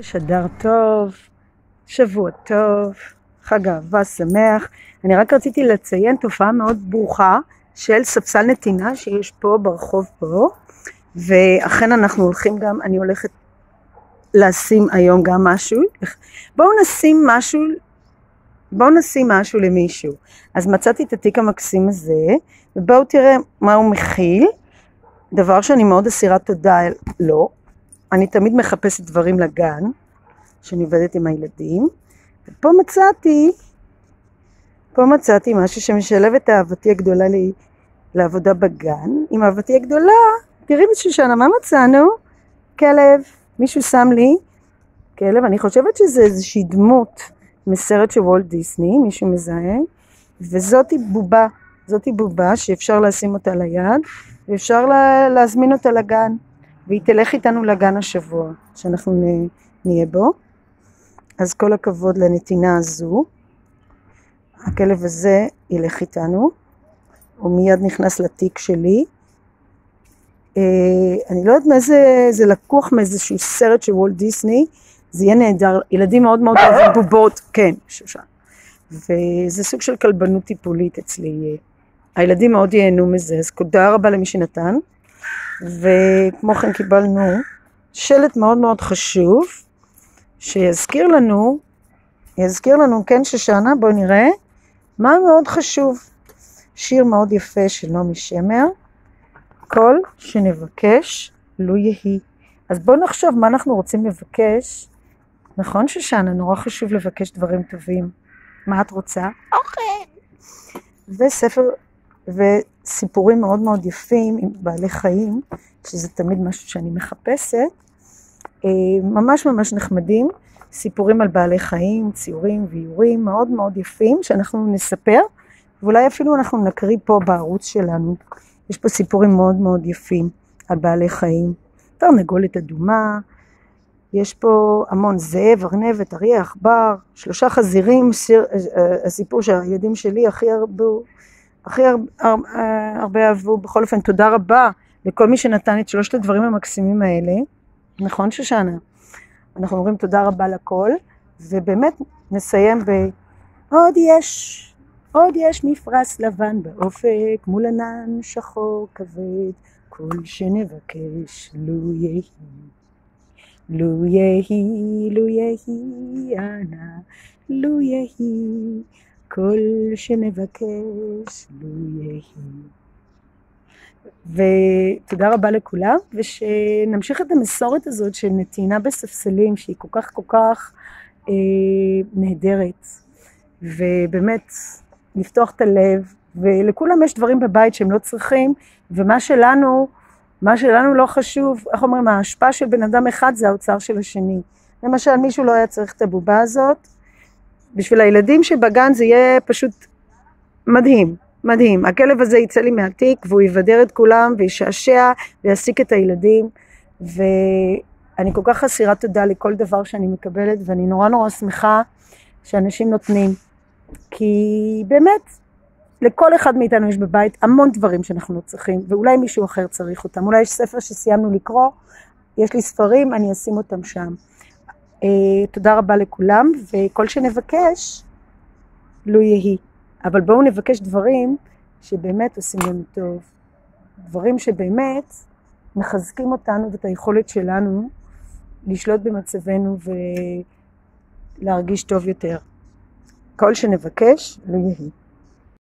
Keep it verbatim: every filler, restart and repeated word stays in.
שדר טוב, שבוע טוב, חג אהבה שמח. אני רק רציתי לציין תופעה מאוד ברוכה של ספסל נתינה שיש פה ברחוב פה, ואכן אנחנו הולכים גם, אני הולכת לשים היום גם משהו. בואו נשים משהו, בואו נשים משהו למישהו. אז מצאתי את התיק המקסים הזה, ובואו תראה מה הוא מכיל. דבר שאני מאוד אסירת תודה לו. אני תמיד מחפשת דברים לגן, שאני עובדת עם הילדים, ופה מצאתי, פה מצאתי משהו שמשלב את אהבתי הגדולה לי, לעבודה בגן. עם אהבתי הגדולה, תראי בשושנה, מה מצאנו? כלב, מישהו שם לי כלב, אני חושבת שזה איזושהי דמות מסרט של וולט דיסני, מישהו מזהה, וזאתי בובה, זאתי בובה שאפשר לשים אותה ליד, ואפשר לה, להזמין אותה לגן. והיא תלך איתנו לגן השבוע, שאנחנו נהיה בו. אז כל הכבוד לנתינה הזו. הכלב הזה ילך איתנו. הוא מיד נכנס לתיק שלי. אני לא יודעת מאיזה, זה לקוח מאיזשהו סרט של וולט דיסני. זה יהיה נהדר. ילדים מאוד מאוד אוהבים בובות. כן, שושן. וזה סוג של כלבנות טיפולית אצלי. הילדים מאוד ייהנו מזה. אז תודה רבה למי שנתן. וכמו כן קיבלנו שלט מאוד מאוד חשוב שיזכיר לנו, יזכיר לנו, כן שושנה, בואו נראה מה מאוד חשוב. שיר מאוד יפה של נעמי שמר, כל שנבקש לו יהי. אז בואו נחשוב מה אנחנו רוצים לבקש. נכון שושנה, נורא חשוב לבקש דברים טובים. מה את רוצה? אוכל. וספר וסיפורים מאוד מאוד יפים עם בעלי חיים, שזה תמיד משהו שאני מחפשת, ממש ממש נחמדים, סיפורים על בעלי חיים, ציורים ואיורים מאוד מאוד יפים, שאנחנו נספר, ואולי אפילו אנחנו נקריא פה בערוץ שלנו. יש פה סיפורים מאוד מאוד יפים על בעלי חיים, תרנגולת אדומה, יש פה המון זאב, ארנבת, אריה, עכבר, שלושה חזירים, סיר, הסיפור שהילדים שלי הכי הרבה, הכי הרבה, הרבה אהבו. בכל אופן, תודה רבה לכל מי שנתן את שלושת הדברים המקסימים האלה. נכון שושנה? אנחנו אומרים תודה רבה לכל, ובאמת נסיים ב... עוד יש, עוד יש מפרש לבן באופק, מול ענן שחור כבד, כל שנבקש לו יהי. לו יהי, לו יהי, אנא, לו יהי, כל שנבקש לו יהי. ותודה רבה לכולם, ושנמשיך את המסורת הזאת של נתינה בספסלים, שהיא כל כך כל כך אה, נהדרת, ובאמת לפתוח את הלב, ולכולם יש דברים בבית שהם לא צריכים, ומה שלנו, מה שלנו לא חשוב, איך אומרים, ההשפעה של בן אדם אחד זה האוצר של השני. למשל, מישהו לא היה צריך את הבובה הזאת, בשביל הילדים שבגן זה יהיה פשוט מדהים, מדהים. הכלב הזה יצא לי מהתיק והוא יבדר את כולם וישעשע ויעסיק את הילדים, ואני כל כך אסירת תודה לכל דבר שאני מקבלת, ואני נורא נורא שמחה שאנשים נותנים, כי באמת לכל אחד מאיתנו יש בבית המון דברים שאנחנו לא צריכים, ואולי מישהו אחר צריך אותם. אולי יש ספר שסיימנו לקרוא, יש לי ספרים, אני אשים אותם שם. תודה רבה לכולם, וכל שנבקש לו יהי. אבל בואו נבקש דברים שבאמת עושים לנו טוב. דברים שבאמת מחזקים אותנו ואת היכולת שלנו לשלוט במצבנו ולהרגיש טוב יותר. כל שנבקש לו יהי.